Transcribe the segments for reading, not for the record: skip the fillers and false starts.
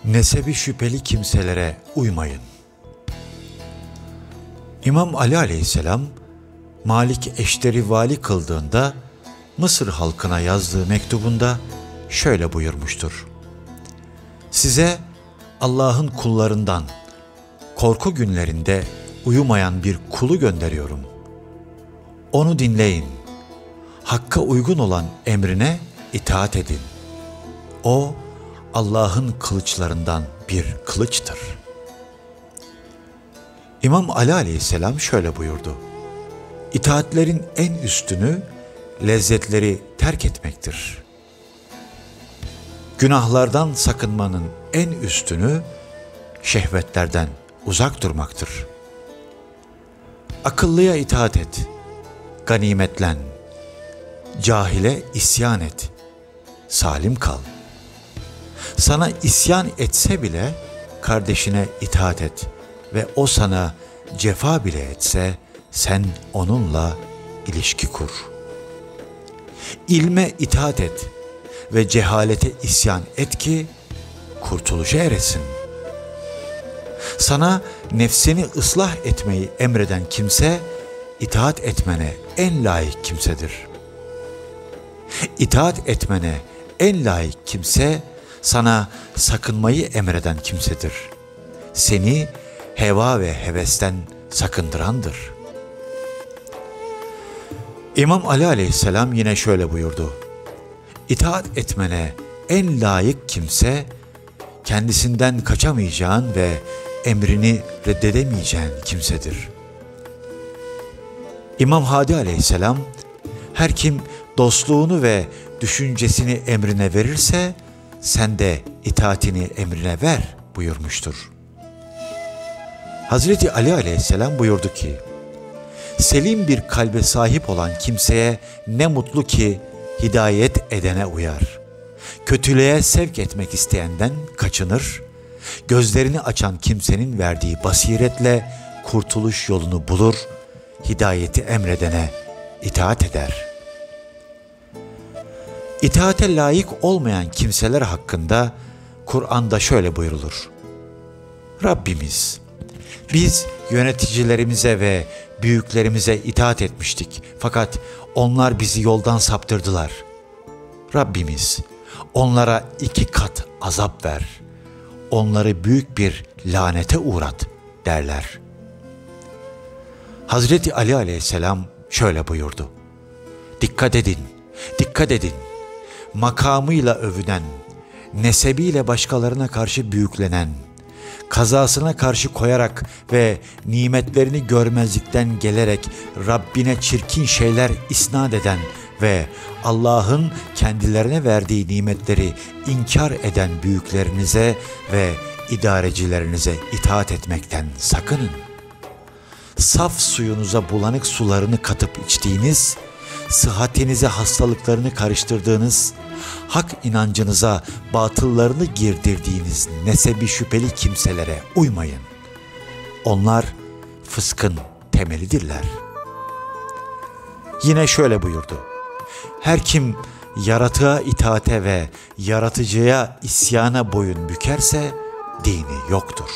Nesebi şüpheli kimselere uymayın. İmam Ali aleyhisselam, Malik Eşter'i vali kıldığında Mısır halkına yazdığı mektubunda şöyle buyurmuştur: Size Allah'ın kullarından korku günlerinde uyumayan bir kulu gönderiyorum. Onu dinleyin. Hakka uygun olan emrine itaat edin. O, Allah'ın kılıçlarından bir kılıçtır. İmam Ali aleyhisselam şöyle buyurdu: İtaatlerin en üstünü lezzetleri terk etmektir. Günahlardan sakınmanın en üstünü şehvetlerden uzak durmaktır. Akıllıya itaat et, ganimetlen, cahile isyan et, salim kal. Sana isyan etse bile kardeşine itaat et ve o sana cefa bile etse sen onunla ilişki kur. İlme itaat et ve cehalete isyan et ki kurtuluşa eresin. Sana nefsini ıslah etmeyi emreden kimse, itaat etmene en layık kimsedir. İtaat etmene en layık kimse, sana sakınmayı emreden kimsedir. Seni heva ve hevesten sakındırandır. İmam Ali aleyhisselam yine şöyle buyurdu: İtaat etmene en layık kimse, kendisinden kaçamayacağın ve emrini reddedemeyeceğin kimsedir. İmam Hadi aleyhisselam, her kim dostluğunu ve düşüncesini emrine verirse, sen de itaatini emrine ver buyurmuştur. Hazreti Ali aleyhisselam buyurdu ki, selim bir kalbe sahip olan kimseye ne mutlu ki hidayet edene uyar. Kötülüğe sevk etmek isteyenden kaçınır, gözlerini açan kimsenin verdiği basiretle kurtuluş yolunu bulur, hidayeti emredene itaat eder. İtaate layık olmayan kimseler hakkında Kur'an'da şöyle buyrulur: Rabbimiz, biz yöneticilerimize ve büyüklerimize itaat etmiştik fakat onlar bizi yoldan saptırdılar. Rabbimiz, onlara 2 kat azap ver, onları büyük bir lanete uğrat derler. Hazreti Ali aleyhisselam şöyle buyurdu: Dikkat edin, dikkat edin. Makamıyla övünen, nesebiyle başkalarına karşı büyüklenen, kazasına karşı koyarak ve nimetlerini görmezlikten gelerek Rabbine çirkin şeyler isnat eden ve Allah'ın kendilerine verdiği nimetleri inkar eden büyüklerinize ve idarecilerinize itaat etmekten sakının. Saf suyunuza bulanık sularını katıp içtiğiniz, sıhhatinize hastalıklarını karıştırdığınız, hak inancınıza batıllarını girdirdiğiniz nesebi şüpheli kimselere uymayın. Onlar fıskın temelidirler. Yine şöyle buyurdu: Her kim yaratığa itaate ve yaratıcıya isyana boyun bükerse dini yoktur.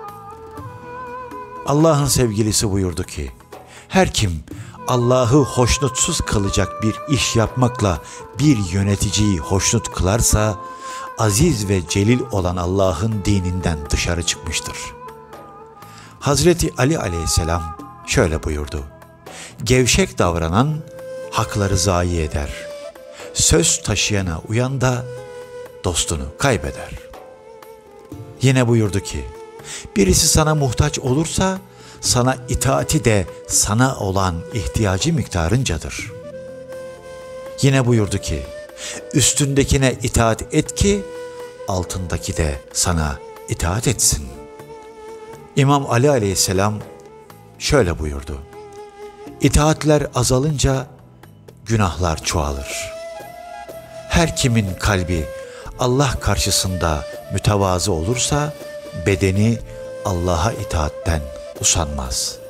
Allah'ın sevgilisi buyurdu ki, her kim Allah'ı hoşnutsuz kılacak bir iş yapmakla bir yöneticiyi hoşnut kılarsa, aziz ve celil olan Allah'ın dininden dışarı çıkmıştır. Hazreti Ali aleyhisselam şöyle buyurdu: Gevşek davranan hakları zayi eder. Söz taşıyana uyan da dostunu kaybeder. Yine buyurdu ki, birisi sana muhtaç olursa, sana itaati de sana olan ihtiyacı miktarıncadır. Yine buyurdu ki, üstündekine itaat et ki, altındaki de sana itaat etsin. İmam Ali aleyhisselam şöyle buyurdu: İtaatler azalınca günahlar çoğalır. Her kimin kalbi Allah karşısında mütevazı olursa, bedeni Allah'a itaatten usanmaz.